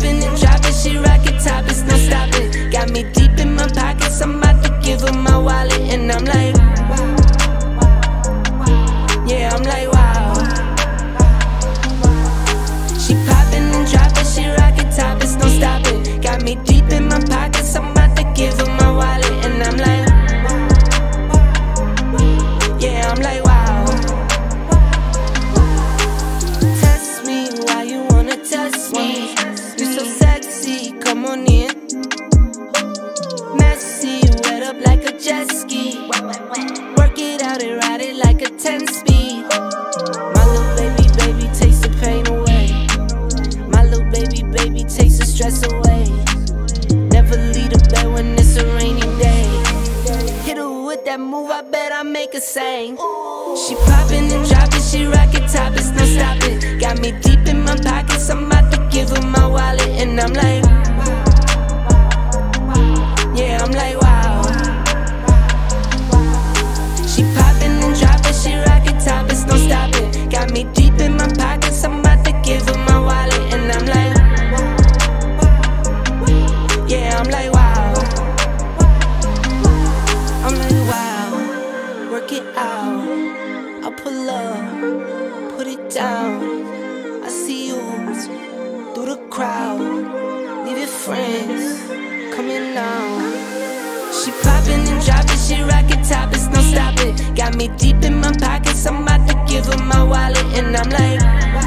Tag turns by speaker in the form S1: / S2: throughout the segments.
S1: popping and dropping, she rockin' topless, no stopping. Got me deep in my pockets, I'm about to give her my wallet, and I'm like, yeah, I'm like, wow. She popping and dropping, she rockin' topless, no stopping. Got me deep in my pockets, I'm about to give her my wallet, and I'm like, yeah, I'm like, wow. Test me, why you wanna test me? You so sexy, come on in. Messy, wet up like a jet ski. Work it out and ride it like a 10-speed. My little baby, baby takes the pain away. My little baby, baby takes the stress away. Never leave the bed when it's a rainy day. Hit her with that move, I bet I make her sing. She poppin' and droppin', she rockin' topless, no stopping. Got me deep in my pockets, I'm about to give her my wallet, and I'm like, yeah, I'm like, wow. She poppin' and droppin', she rockin' topless, no stopping. Got me deep in my pockets, I'm about to give her my wallet, and I'm like, yeah, I'm like, wow. I'm like, wow, work it out. I'll pull up, put it down. I see you through the crowd. Leave your friends coming now. She poppin' and droppin', she rockin' topless, no stopping. Got me deep in my pockets, I'm about to give her my wallet, and I'm like,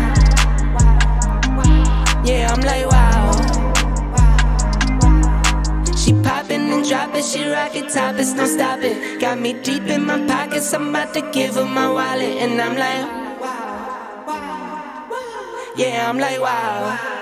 S1: yeah, I'm like, wow. She poppin' and droppin', she rockin' topless, no stopping. Got me deep in my pockets, I'm about to give her my wallet, and I'm like, yeah, I'm like, wow.